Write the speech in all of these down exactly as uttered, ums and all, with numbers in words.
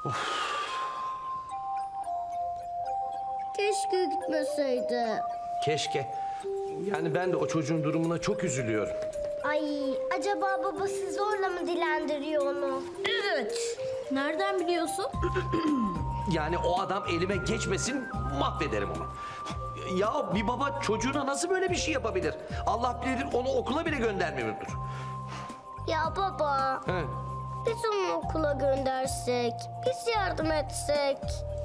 Keşke gitmeseydi. Keşke. Yani ben de o çocuğun durumuna çok üzülüyorum. Ay, acaba babası zorla mı dilendiriyor onu? Evet. Nereden biliyorsun? Yani o adam elime geçmesin, mahvederim onu. Ya bir baba çocuğuna nasıl böyle bir şey yapabilir? Allah bilir onu okula bile göndermiyordur. Ya baba, He. biz onu okula göndersek, biz yardım etsek.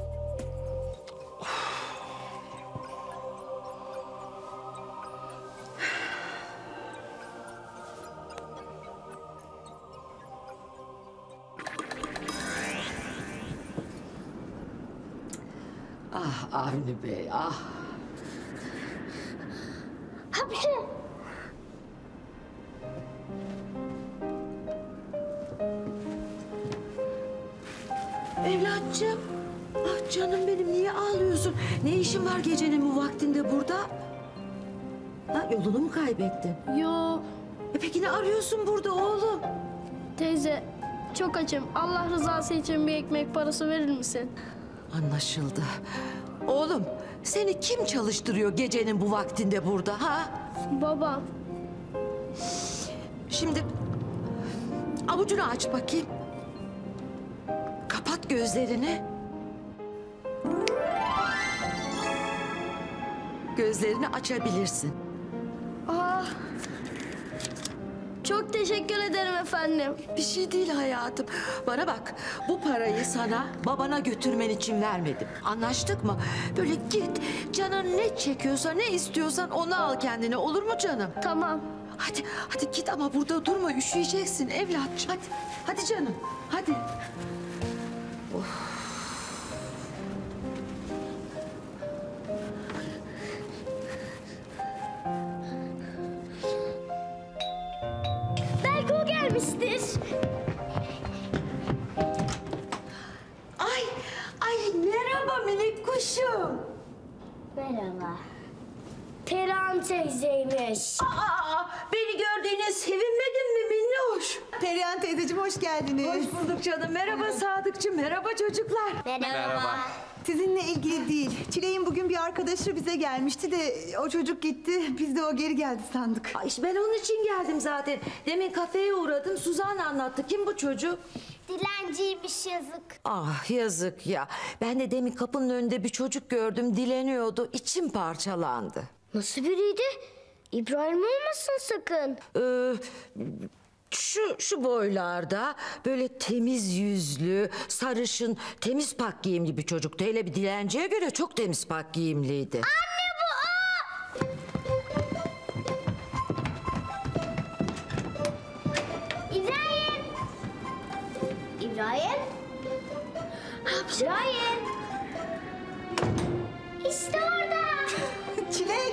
Ah Avni Bey, ah. Hapşi. Evlatçım. Ah canım benim, niye ağlıyorsun? Ne işin var gecenin bu vaktinde burada? Ha, yolunu mu kaybettin? Yo E peki ne arıyorsun burada oğlum? teyze, çok açım. Allah rızası için bir ekmek parası verir misin? Anlaşıldı. Oğlum, seni kim çalıştırıyor gecenin bu vaktinde burada ha? Baba. Şimdi avucunu aç bakayım. Kapat gözlerini. Gözlerini açabilirsin. Aa, çok teşekkür ederim efendim. Bir şey değil hayatım. Bana bak, bu parayı sana babana götürmen için vermedim. Anlaştık mı? Böyle git, canın ne çekiyorsa, ne istiyorsan onu al kendine, olur mu canım? Tamam. Hadi, hadi git ama burada durma, üşüyeceksin evlatçım. Hadi, hadi canım, hadi. Belki o gelmiştir. Ay, ay merhaba minik kuşum. Merhaba. Perihan teyzeymiş. Aa, beni gördüğüne sevinmedin mi minnoş? Perihan teyzeciğim hoş geldiniz. Hoş bulduk canım. Merhaba Sadıkçım, merhaba çocuklar. Merhaba. Sizinle ilgili değil. Çileğin bugün bir arkadaşı bize gelmişti de o çocuk gitti. Biz de o geri geldi sandık. Ay işte ben onun için geldim zaten. Demin kafeye uğradım, Suzan anlattı. Kim bu çocuk? Dilenciymiş yazık. Ah yazık ya. Ben de demin kapının önünde bir çocuk gördüm, dileniyordu. İçim parçalandı. Nasıl biriydi? İbrahim olmasın sakın. Ee, şu şu boylarda böyle temiz yüzlü, sarışın, temiz pak giyimli bir çocuktu. Hele bir dilenciye göre çok temiz pak giyimliydi. İbrahim. İbrahim. İbrahim. İşte orada. Çilek!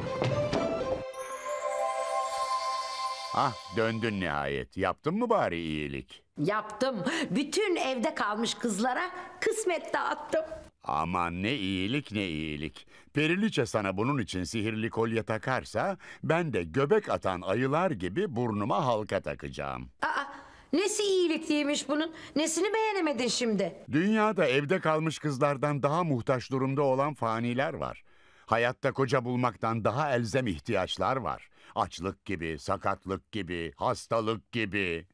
Ah, döndün nihayet. Yaptın mı bari iyilik? Yaptım. Bütün evde kalmış kızlara kısmet dağıttım. Aman ne iyilik ne iyilik. Periliçe sana bunun için sihirli kolye takarsa ben de göbek atan ayılar gibi burnuma halka takacağım. Aa, nesi iyilikliymiş bunun? Nesini beğenemedin şimdi? Dünyada evde kalmış kızlardan daha muhtaç durumda olan faniler var. Hayatta koca bulmaktan daha elzem ihtiyaçlar var. Açlık gibi, sakatlık gibi, hastalık gibi.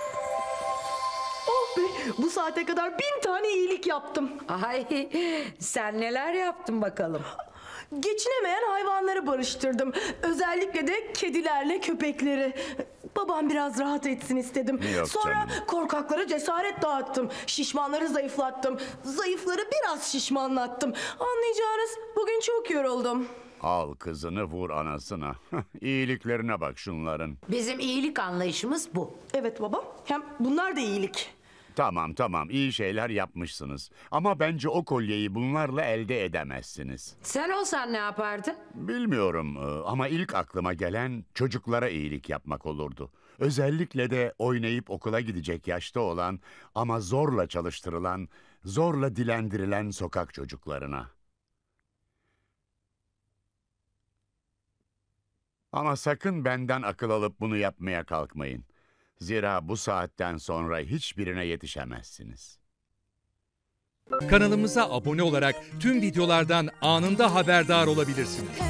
Oh be, bu saate kadar bin tane iyilik yaptım. Ay, sen neler yaptın bakalım? Geçinemeyen hayvanları barıştırdım. Özellikle de kedilerle köpekleri. Babam biraz rahat etsin istedim. Yok Sonra canım. korkaklara cesaret dağıttım. Şişmanları zayıflattım. Zayıfları biraz şişmanlattım. Anlayacağınız bugün çok yoruldum. Al kızını vur anasına. İyiliklerine bak şunların. Bizim iyilik anlayışımız bu. Evet baba, hem bunlar da iyilik. Tamam tamam iyi şeyler yapmışsınız. Ama bence o kolyeyi bunlarla elde edemezsiniz. Sen olsan ne yapardın? Bilmiyorum e, ama ilk aklıma gelen çocuklara iyilik yapmak olurdu. Özellikle de oynayıp okula gidecek yaşta olan ama zorla çalıştırılan, zorla dilendirilen sokak çocuklarına. Ama sakın benden akıl alıp bunu yapmaya kalkmayın. Zira bu saatten sonra hiçbirine yetişemezsiniz. Kanalımıza abone olarak tüm videolardan anında haberdar olabilirsiniz.